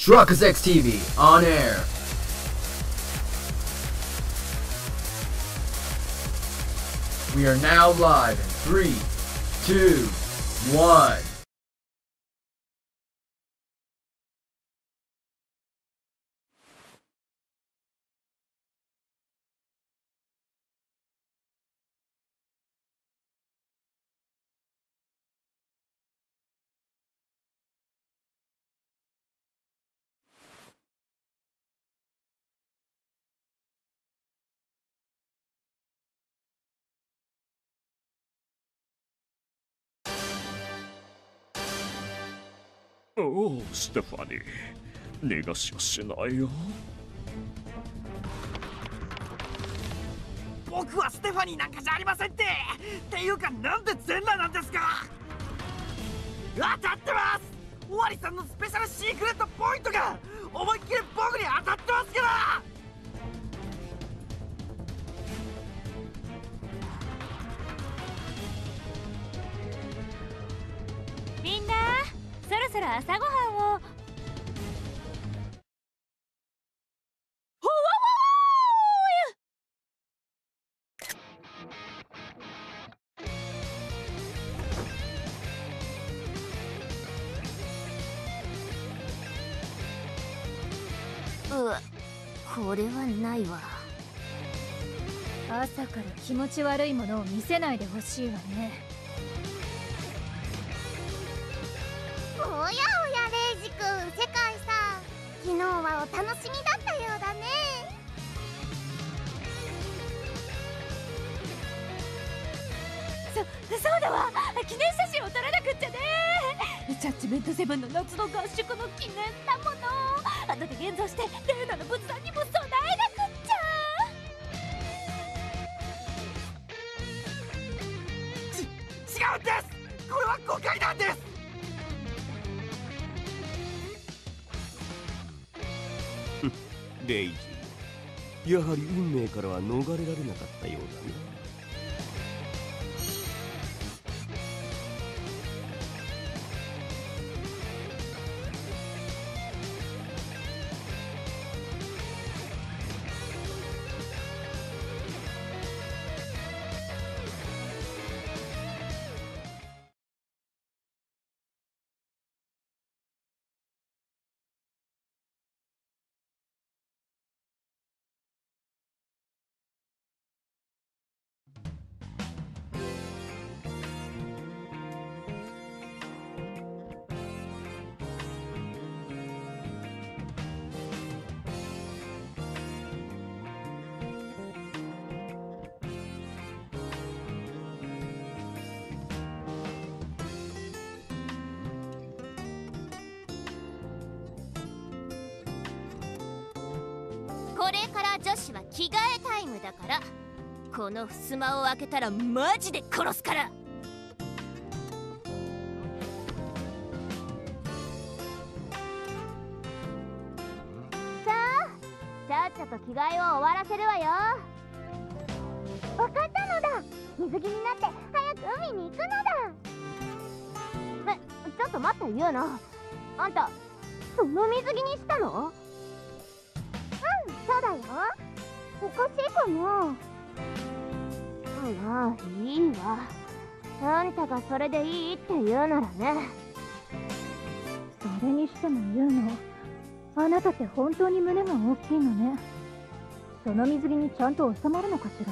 Truckers X TV on air. We are now live in 3, 2, 1. おお、ステファニー、逃がしはしないよ。 僕はステファニーなんかじゃありませんっていうか、なんで全裸なんですか。当たってます。オワリさんのスペシャルシークレットポイントが思いっきり僕に当たってますから。 みんなそろそろ朝ごはんを。これはないわ。朝から気持ち悪いものを見せないでほしいわね。 おやおや、レイジ君、世界さん、昨日はお楽しみだったようだね。 そうだわ、記念写真を撮らなくっちゃね。ジャッジメントセブンの夏の合宿の記念だもの。後で現像してレーナの仏壇にも備えなくっちゃ。 違うんです。これは誤解なんです。 レイジ、やはり運命からは逃れられなかったようだな。 これから女子は着替えタイムだから、この襖を開けたらマジで殺すから。さっさと着替えを終わらせるわよ。 わかったのだ。水着になって早く海に行くのだ。 ちょっと待って、ユーナ、あんたその水着にしたの？ そうだよ。おかしいかな。 まあいいわ。あんたがそれでいいって言うならね。 それにしてもユーノ、あなたって本当に胸が大きいのね。その水着にちゃんと収まるのかしら。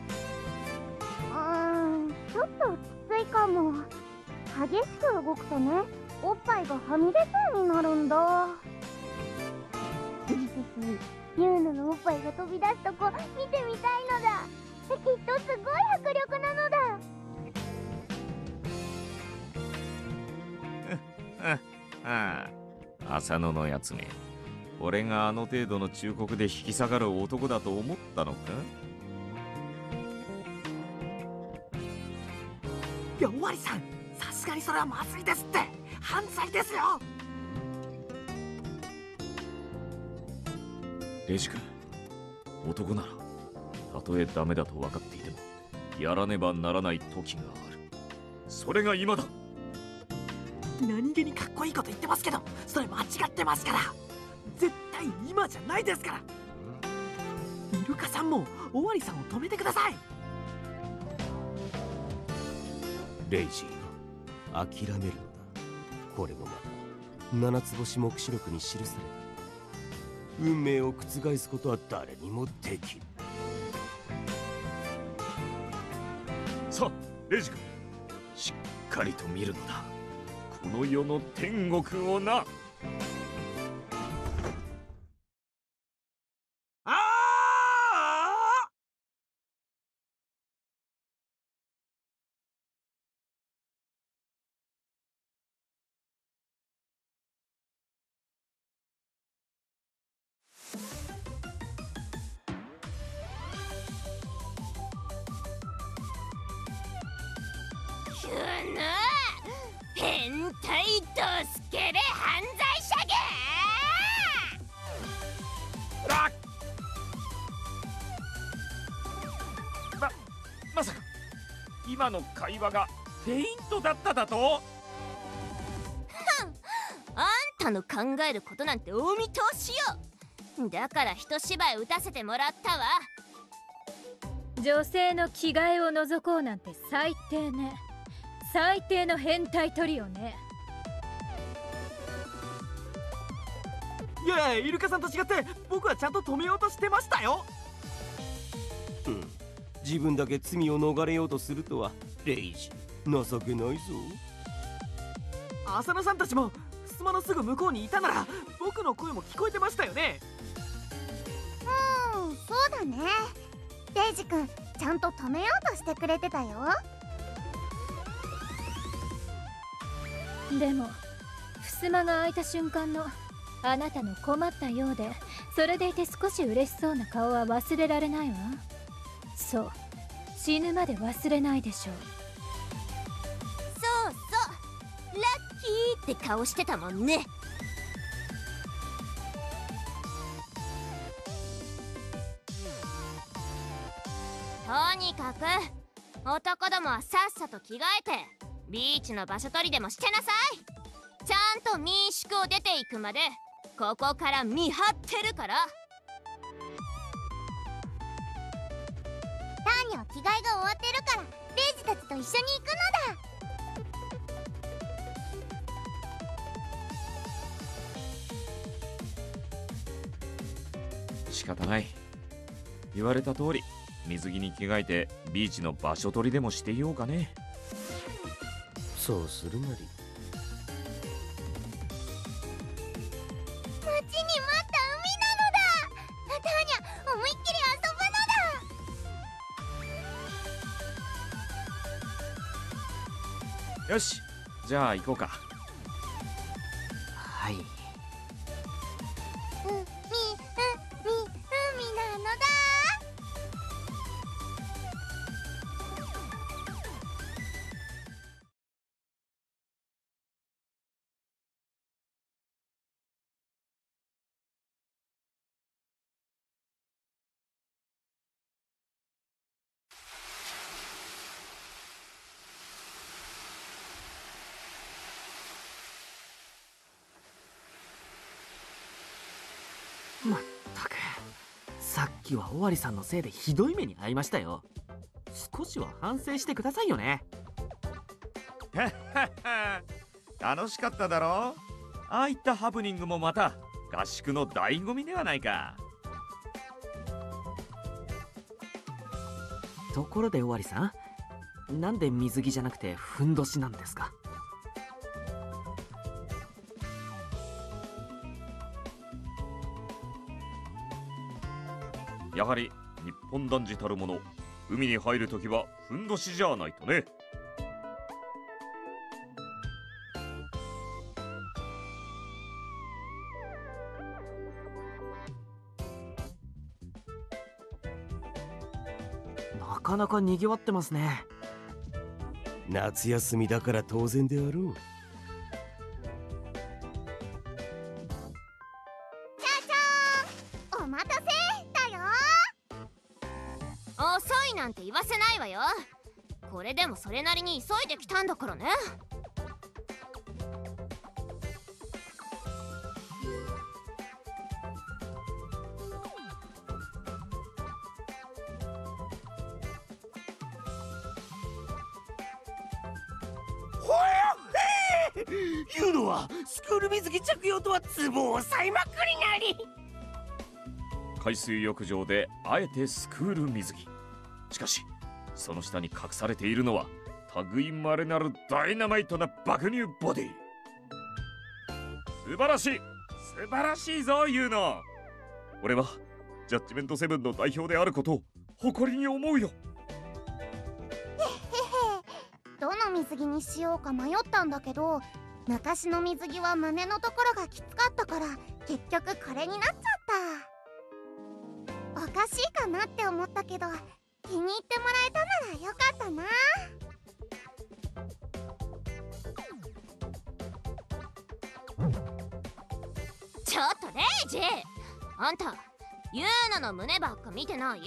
ちょっときついかも。激しく動くとね、おっぱいがはみ出そうになるんだ。ユーノのおっぱいが飛び出すとこ見てみたいのだ。きっとすごい迫力なのだ。 ああ、浅野のやつめ、俺があの程度の忠告で引き下がる男だと思ったのか。 いや、オワリさん、さすがにそれはまずいですって。犯罪ですよ。 レイジ君、男ならたとえダメだと分かっていてもやらねばならない時がある。それが今だ。 何気にかっこいいこと言ってますけど、それ間違ってますから。 絶対今じゃないですから。イルカさんもオワリさんを止めてください。 レイジー、諦めるのだ。これもまた七つ星目視録に記された。運命を覆すことは誰にもできる。 さあレイジ君、しっかりと見るのだ、この世の天国をな。 くぬ変態ドスケベ犯罪者ゲまさか今の会話がフェイントだっただと？ あんたの考えることなんてお見通しよ。だから一芝居打たせてもらったわ。 女性の着替えを覗こうなんて最低ね。最低の変態トリオね。 いやいや、イルカさんと違って僕はちゃんと止めようとしてましたよ。 自分だけ罪を逃れようとするとはレイジ、情けないぞ。 浅野さんたちも襖のすぐ向こうにいたなら僕の声も聞こえてましたよね。 そうだね。レイジ君ちゃんと止めようとしてくれてたよ。 でも襖が開いた瞬間のあなたの困ったようで、それでいて少し嬉しそうな顔は忘れられないわ。そう、死ぬまで忘れないでしょう。 そうそう、ラッキーって顔してたもんね。とにかく男どもはさっさと着替えてビーチの場所取りでもしてなさい。ちゃんと民宿を出ていくまでここから見張ってるから。 ターニャは着替えが終わってるからレイジたちと一緒に行くのだ。 仕方ない。言われた通り水着に着替えてビーチの場所取りでもしていようかね。 そうするなり。 待ちに待った海なのだ。ターニャ、思いっきり遊ぶのだ。 よし、じゃあ行こうか。 はい。 海なのだ。 まったく、さっきは尾張さんのせいでひどい目に遭いましたよ。少しは反省してくださいよね。 楽しかっただろ。ああいったハプニングもまた合宿の醍醐味ではないか。 ところで尾張さん、なんで水着じゃなくてふんどしなんですか？ やはり日本男児たるもの、海に入るときはふんどしじゃないとね。 なかなかにぎわってますね。 夏休みだから当然であろう。 お待たせだよ。 遅いなんて言わせないわよ。これでもそれなりに急いできたんだからね。 言うのはスクール水着着用とはツボを押さえまくりなり。 海水浴場であえてスクール水着。しかしその下に隠されているのは類まれなるダイナマイトな爆乳ボディ。素晴らしい、素晴らしいぞユウノ。俺はジャッジメントセブンの代表であることを誇りに思うよ。 どの水着にしようか迷ったんだけど、昔の水着は胸のところがきつかったから結局これになっちゃった。おかしいかなって思ったけど気に入ってもらえたならよかったな。 ちょっとレイジ、あんたユーナの胸ばっか見てない？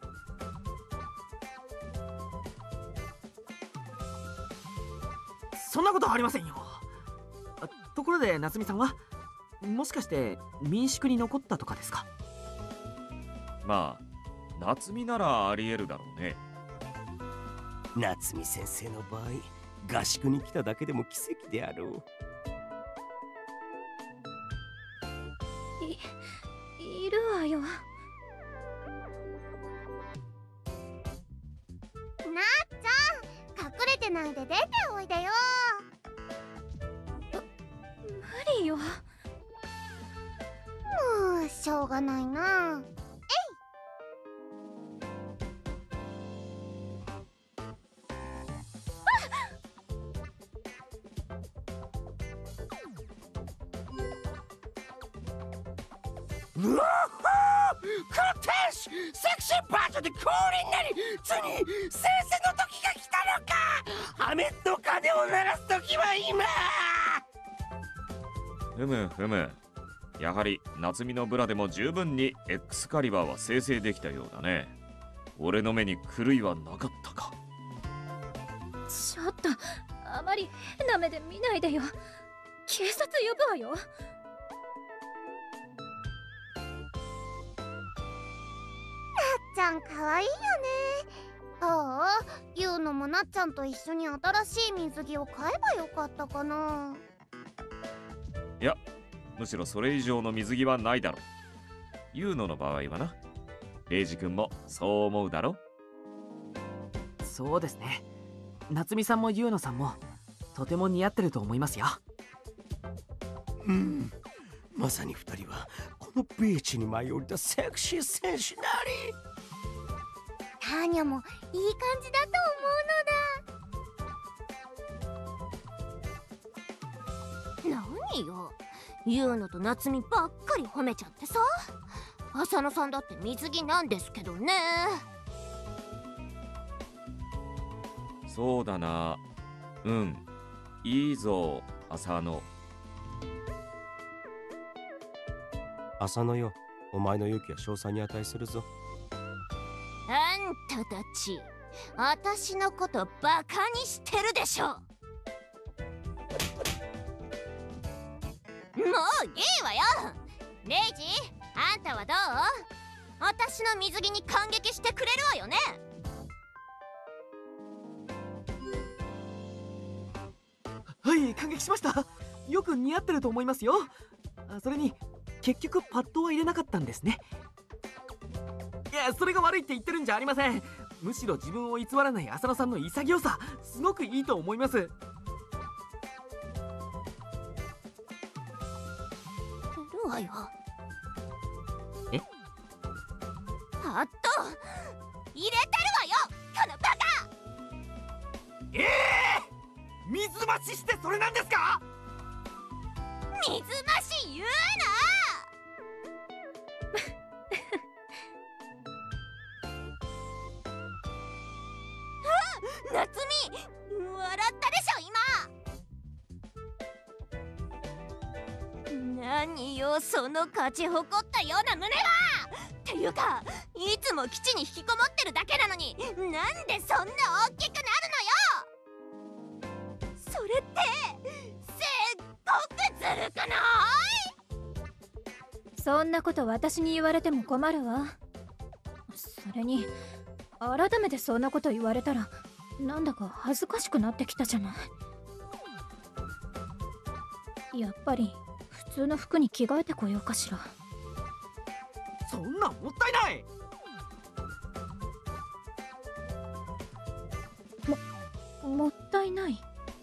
そんなことありませんよ。ところで夏美さんはもしかして民宿に残ったとかですか？ まあ夏美ならありえるだろうね。 夏美先生の場合、合宿に来ただけでも奇跡であろう。 いるわよ。 なっちゃん、隠れてないで出ておいでよ。 無理よ。 もうしょうがないな。 うわっクロテッシュセクシーバージョンで降臨なり、ついに先生の時が来たのか。ハメット鐘を鳴らす時は今。 ふむふむ、やはり夏美のブラでも十分に X カリバーは生成できたようだね。俺の目に狂いはなかったか。 ちょっとあまり変な目で見ないでよ。警察呼ぶわよ。 なっちゃんかわいいよね。ああ、ユウノもなっちゃんと一緒に新しい水着を買えばよかったかな。 いや、むしろそれ以上の水着はないだろう。ユウノの場合はな。レイジ君もそう思うだろ。 そうですね。夏美さんもユウノさんもとても似合ってると思いますよ。 まさに二人はこのビーチに舞い降りたセクシー戦士なり。 ターニャもいい感じだと思うのだ。 何よ、ユウノと夏美ばっかり褒めちゃってさ。浅野さんだって水着なんですけどね。 そうだな。うん、いいぞ浅野。 浅野よ、お前の勇気は賞賛に値するぞ。 あんたたち、私のことバカにしてるでしょ。もういいわよ。レイジ、あんたはどう？私の水着に感激してくれるわよね。 はい、感激しました。よく似合ってると思いますよ。それに結局パッドは入れなかったんですね。いや、それが悪いって言ってるんじゃありません。むしろ自分を偽らない浅野さんの潔さ、すごくいいと思います。 るわよ。 え？ パッド入れてるわよ、このバカ。 水増ししてそれなんですか？ 水増し言うな。夏美、笑ったでしょ今。何よその勝ち誇ったような胸は。っていうか、いつも基地に引きこもってるだけなのに、なんでそんな大きくなるのよ。それってすっごくずるくない？ そんなこと私に言われても困るわ。それに改めてそんなこと言われたらなんだか恥ずかしくなってきたじゃない。 やっぱり普通の服に着替えてこようかしら。 そんなんもったいない。 もったいない。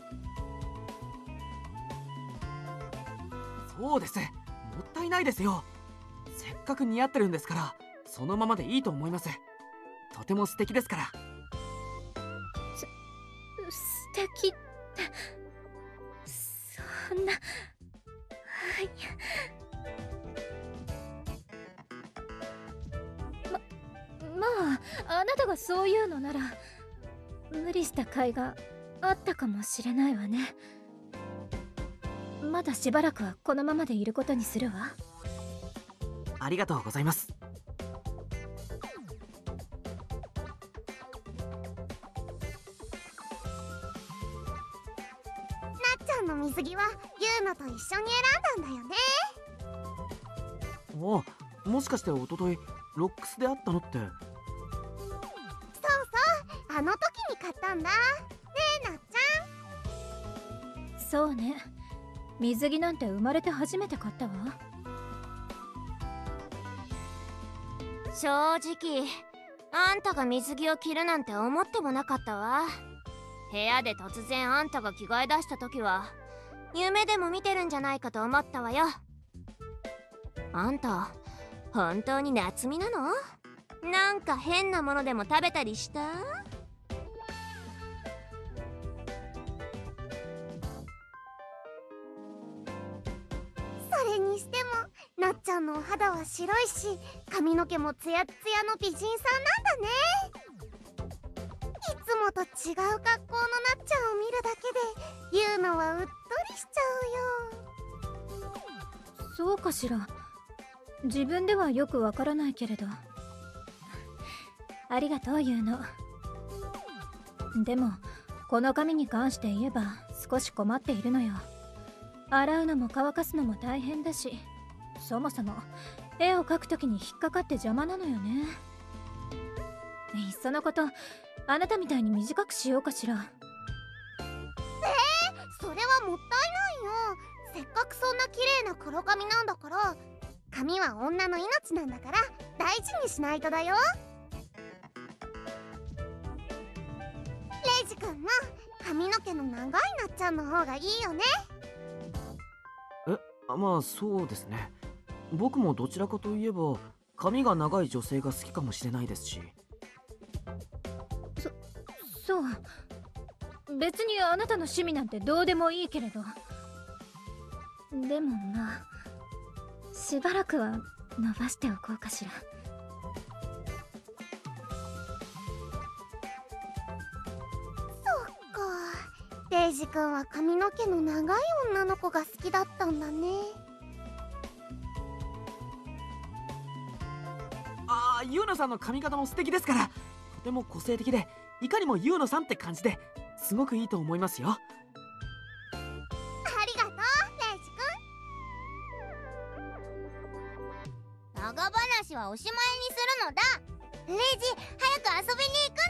そうです、もったいないですよ。せっかく似合ってるんですから、そのままでいいと思います。とても素敵ですから。 素敵ってそんな。まああなたがそういうのなら無理した甲斐があったかもしれないわね。まだしばらくはこのままでいることにするわ。 ありがとうございます。 なっちゃんの水着はユーノと一緒に選んだんだよね。 お、もしかして一昨日ロックスで会ったのって。 そうそう、あの時に買ったんだ。ねえなっちゃん。 そうね、水着なんて生まれて初めて買ったわ。 正直あんたが水着を着るなんて思ってもなかったわ。部屋で突然あんたが着替え出した時は夢でも見てるんじゃないかと思ったわよ。あんた本当に夏美なの？なんか変なものでも食べたりした？ それにしてもなっちゃんのお肌は白いし、髪の毛もツヤツヤの美人さんなんだね。いつもと違う格好のなっちゃんを見るだけでユーノはうっとりしちゃうよ。 そうかしら。自分ではよくわからないけれど。ありがとうユーノ。でもこの髪に関して言えば少し困っているのよ。洗うのも乾かすのも大変だし、そもそも絵を描くときに引っかかって邪魔なのよね。いっそのことあなたみたいに短くしようかしら。 それはもったいないよ。せっかくそんな綺麗な黒髪なんだから。髪は女の命なんだから大事にしないとだよ。レイジ君も髪の毛の長いなっちゃんの方がいいよね。 まあそうですね。僕もどちらかといえば髪が長い女性が好きかもしれないですし。 そう別にあなたの趣味なんてどうでもいいけれど、でもまあしばらくは伸ばしておこうかしら。 そっか、レイジ君は髪の毛の長い女の子が好きだったんだね。 ユーノさんの髪型も素敵ですから、とても個性的でいかにもユーノさんって感じですごくいいと思いますよ。 ありがとうレイジ君。 長話はおしまいにするのだ。レイジ早く遊びに行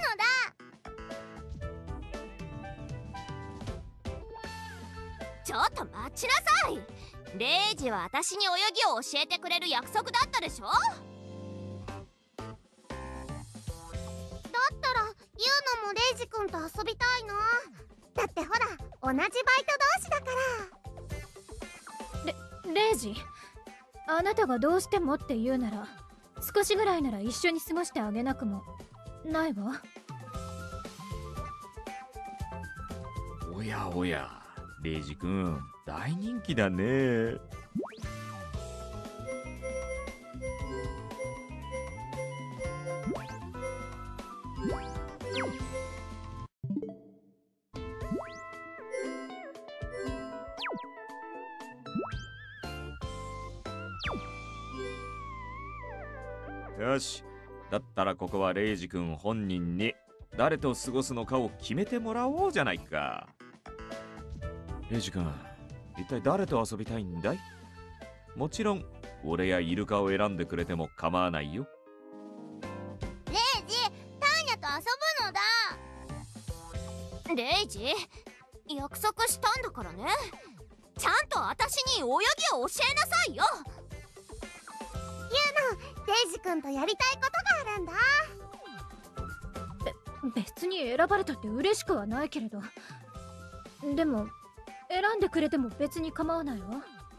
くのだ。ちょっと待ちなさい。レイジは私に泳ぎを教えてくれる約束だったでしょ。 だったらユーノもレイジ君と遊びたいな。だってほら同じバイト同士だから。 レイジ、あなたがどうしてもって言うなら少しぐらいなら一緒に過ごしてあげなくもないわ。 おやおや、レイジ君大人気だね。よし、だったらここはレイジ君本人に誰と過ごすのかを決めてもらおうじゃないか。レイジ君、一体誰と遊びたいんだい？もちろん俺やイルカを選んでくれても構わないよ。 レイジ、ターニャと遊ぶのだ。レイジ、約束したんだからね。 ちゃんと私に泳ぎを教えなさいよ。 デイジ君とやりたいことがあるんだ。 別に選ばれたって嬉しくはないけれど、でも選んでくれても別に構わないわ。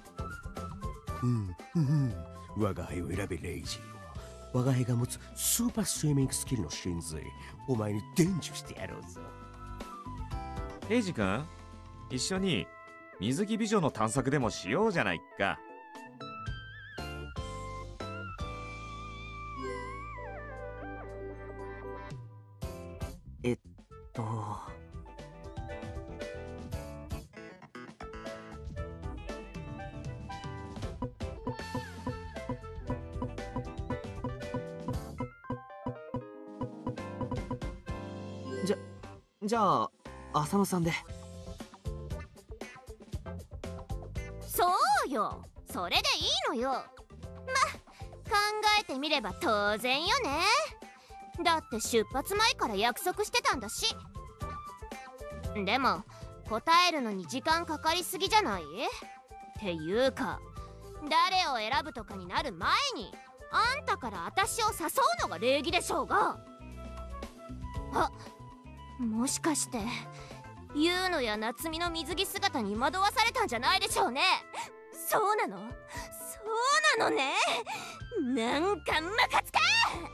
我が輩を選べレイジー。我が輩が持つスーパースイミングスキルの真髄、お前に伝授してやろうぞ。 レイジ君、一緒に水着美女の探索でもしようじゃないか。 じゃあ浅野さんで。 そうよ、それでいいのよ。ま、考えてみれば当然よね。だって出発前から約束してたんだし。でも答えるのに時間かかりすぎじゃない？っていうか、誰を選ぶとかになる前にあんたから私を誘うのが礼儀でしょうが。あ、もしかしてユウノや夏美の水着姿に惑わされたんじゃないでしょうね。そうなの？そうなのね。なんかムカつく。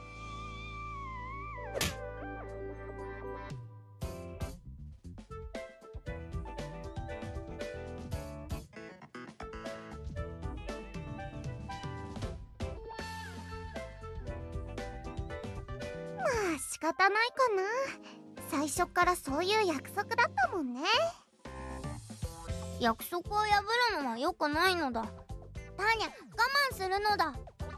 まあ仕方ないかな。最初からそういう約束だったもんね。 約束を破るのは良くないのだ。ターニャ、我慢するのだ。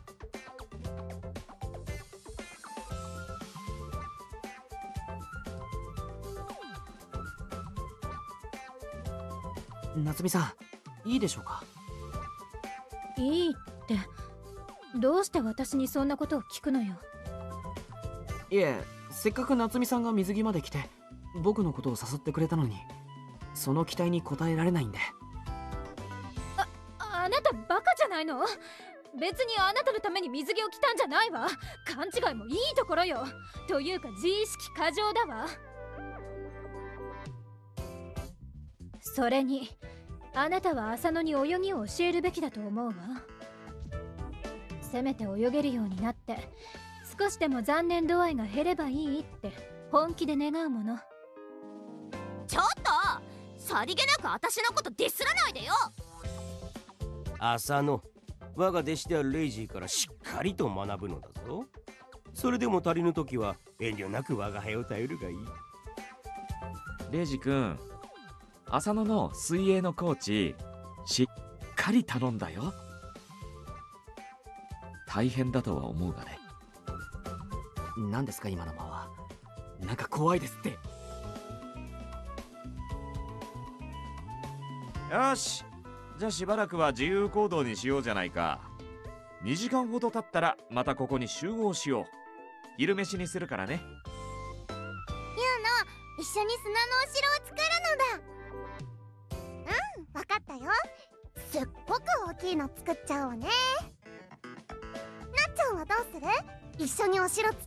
夏美さん、いいでしょうか？ いいって、どうして私にそんなことを聞くのよ。 いえ、せっかく夏美さんが水着まで来て僕のことを誘ってくれたのに、その期待に応えられないんで。 あなたバカじゃないの？別にあなたのために水着を着たんじゃないわ。勘違いもいいところよ。というか自意識過剰だわ。それにあなたは浅野に泳ぎを教えるべきだと思うわ。せめて泳げるようになって少しでも残念度合いが減ればいいって本気で願うもの。 ちょっとさりげなく私のことディスらないでよ。 浅野、我が弟子であるレイジーからしっかりと学ぶのだぞ。それでも足りぬ時は遠慮なく我が輩を頼るがいい。 レイジ君、浅野の水泳のコーチしっかり頼んだよ。大変だとは思うがね。 何ですか今の間は。なんか怖いですって。 よし、じゃあしばらくは自由行動にしようじゃないか。2時間ほど経ったらまたここに集合しよう。昼飯にするからね。 一緒に砂のお城を作るのだ。 わかったよ。すっごく大きいの作っちゃおうね。なっちゃんはどうする？一緒にお城作る？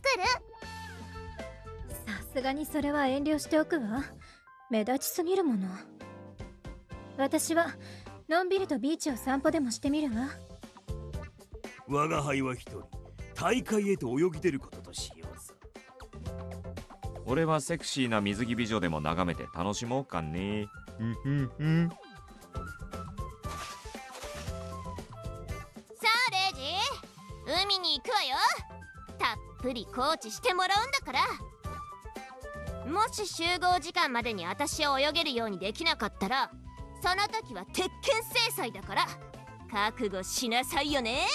さすがにそれは遠慮しておくわ。目立ちすぎるもの。私はのんびりとビーチを散歩でもしてみるわ。 我が輩は一人大会へと泳ぎ出ることとしようぞ。 俺はセクシーな水着美女でも眺めて楽しもうかね。 さあレイジ、海に行くわよ。たっぷりコーチしてもらうんだから。もし集合時間までに私を泳げるようにできなかったら、その時は鉄拳制裁だから覚悟しなさいよね。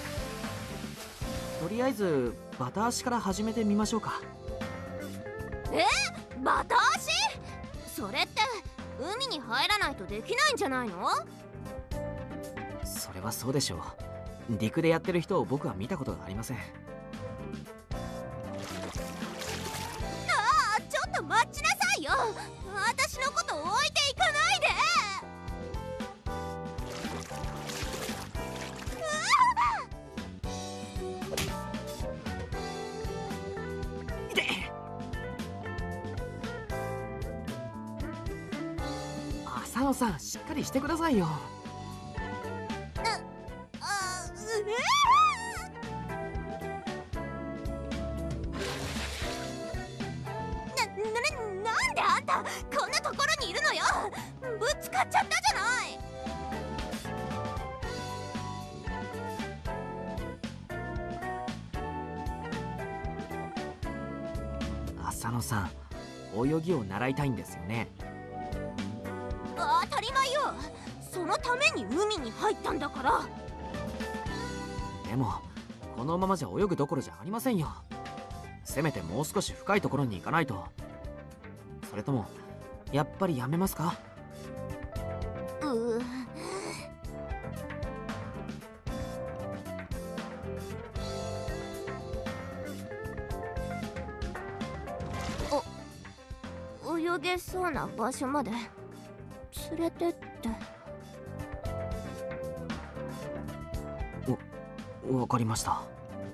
とりあえずバタ足から始めてみましょうか。 バタ足？それって海に入らないとできないんじゃないの？ それはそうでしょう。陸でやってる人を僕は見たことがありません。 ちょっと待ちなさいよ。私のこと置いていかないで。 浅野さん、しっかりしてくださいよ。 なんであんたこんなところにいるのよ。ぶつかっちゃったじゃない。 浅野さん、泳ぎを習いたいんですよね。 当たり前よ。そのために海に入ったんだから。 でもこのままじゃ泳ぐどころじゃありませんよ。せめてもう少し深いところに行かないと。それともやっぱりやめますか？ 泳げそうな場所まで連れてって。 わかりました。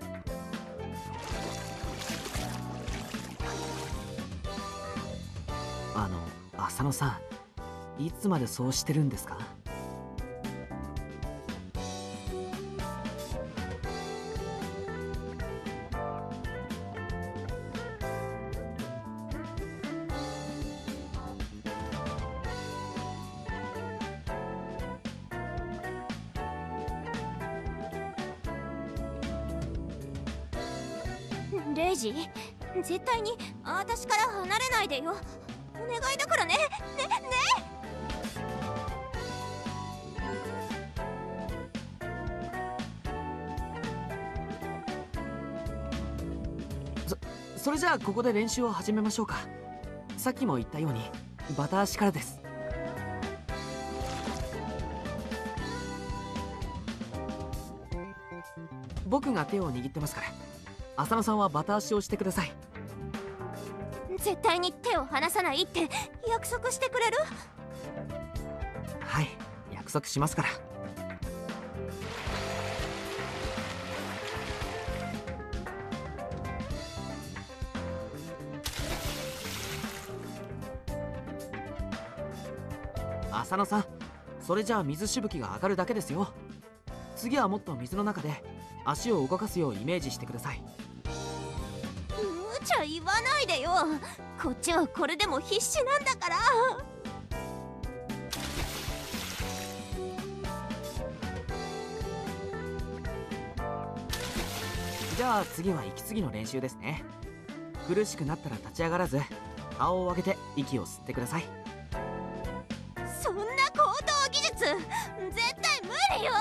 浅野さん、いつまでそうしてるんですか？ レイジ、絶対に私から離れないでよ。お願いだからね。ね。 それじゃあここで練習を始めましょうか。さっきも言ったようにバタ足からです。僕が手を握ってますから、浅野さんはバタ足をしてください。 絶対に手を離さないって約束してくれる？ はい、約束しますから。浅野さん、それじゃあ水しぶきが上がるだけですよ。次はもっと水の中で足を動かすようイメージしてください。 無茶言わないでよ。こっちはこれでも必死なんだから。 じゃあ次は息継ぎの練習ですね。苦しくなったら立ち上がらず、顔を上げて息を吸ってください。 そんな高等技術絶対無理よ。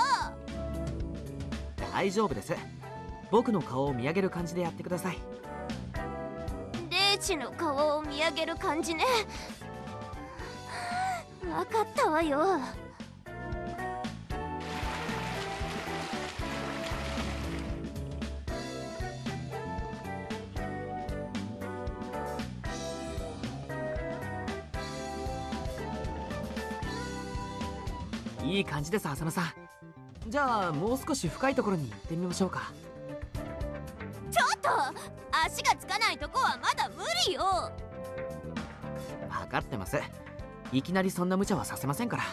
大丈夫です。僕の顔を見上げる感じでやってください。 レイジの顔を見上げる感じね。わかったわよ。 いい感じです、浅野さん。じゃあもう少し深いところに行ってみましょうか。 ちょっと足がつかないとこはまだ無理よ。 分かってます。いきなりそんな無茶はさせませんから。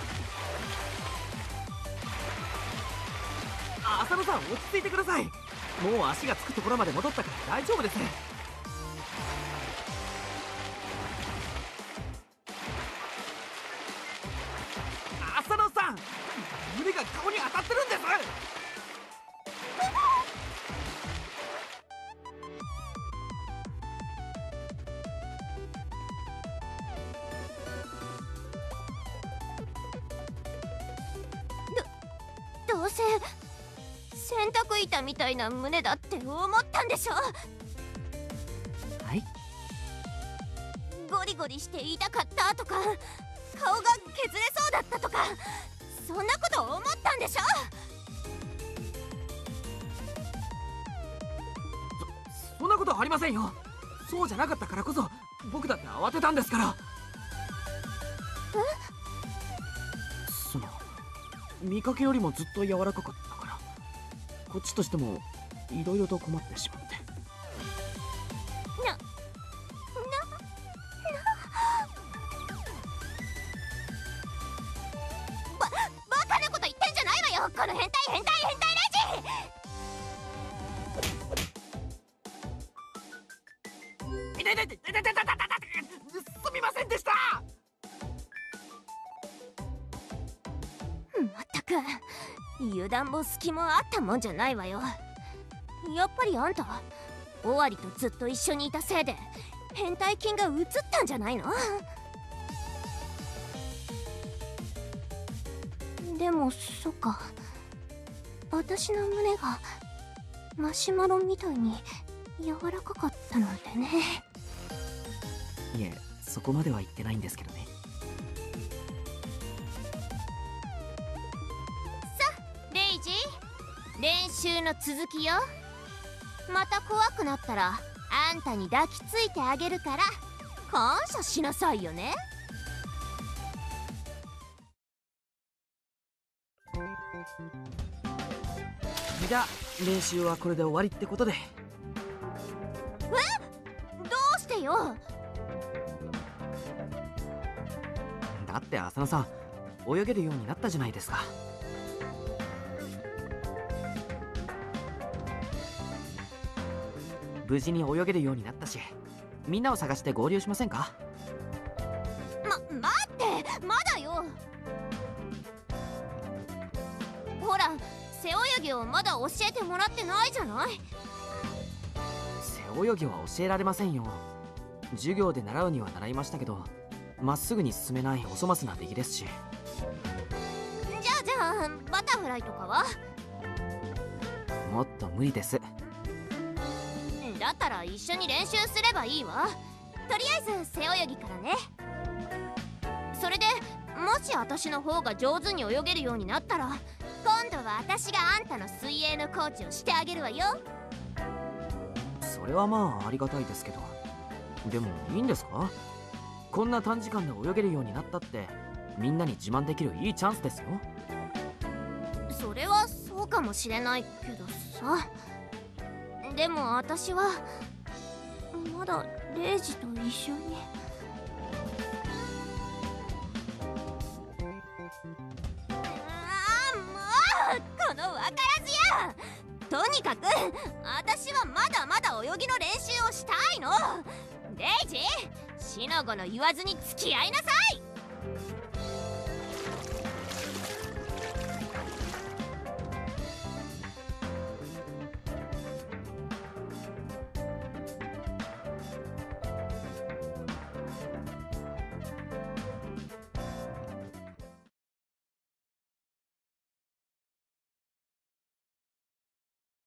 浅野さん、落ち着いてください。 もう足がつくところまで戻ったから大丈夫です。 浅野さん、胸が顔に当たってるんです。 どうせ洗濯板みたいな胸だって思ったんでしょ。 はい。 ゴリゴリして痛かったとか、顔が削れそうだったとか、そんなこと思ったんでしょ。 そんなことありませんよ。そうじゃなかったからこそ僕だって慌てたんですから。その見かけよりもずっと柔らかかったから、こっちとしてもいろいろと困ってしまって。 バカなこと言ってんじゃないわよ、この変態レジ。 痛い痛い痛い痛い痛い痛い痛い、すみませんでした。 まったく油断も隙もあったもんじゃないわよ。やっぱりあんた尾張とずっと一緒にいたせいで変態菌が移ったんじゃないの。でもそっか、私の胸がマシュマロみたいに柔らかかったなんてね。 いえ、そこまでは言ってないんですけどね。 レイジ、練習の続きよ。また怖くなったらあんたに抱きついてあげるから感謝しなさいよね。 じゃあ練習はこれで終わりってことで。 どうしてよ。 だって浅野さん泳げるようになったじゃないですか。無事に泳げるようになったし、みんなを探して合流しませんか？ 待って、まだよ。ほら、背泳ぎをまだ教えてもらってないじゃない。 背泳ぎは教えられませんよ。授業で習うには習いましたけど、まっすぐに進めないお粗末な出来ですし。 じゃあバタフライとかは？ もっと無理です。 だったら一緒に練習すればいいわ。とりあえず背泳ぎからね。それでもし私の方が上手に泳げるようになったら、今度は私があんたの水泳のコーチをしてあげるわよ。 それはまあありがたいですけど、でもいいんですか？こんな短時間で泳げるようになったってみんなに自慢できるいいチャンスですよ。 それはそうかもしれないけどさ。でも私はまだレイジと一緒に。このわからずや。とにかく私はまだまだ泳ぎの練習をしたいの。レイジ、シノゴの言わずに付き合いなさい。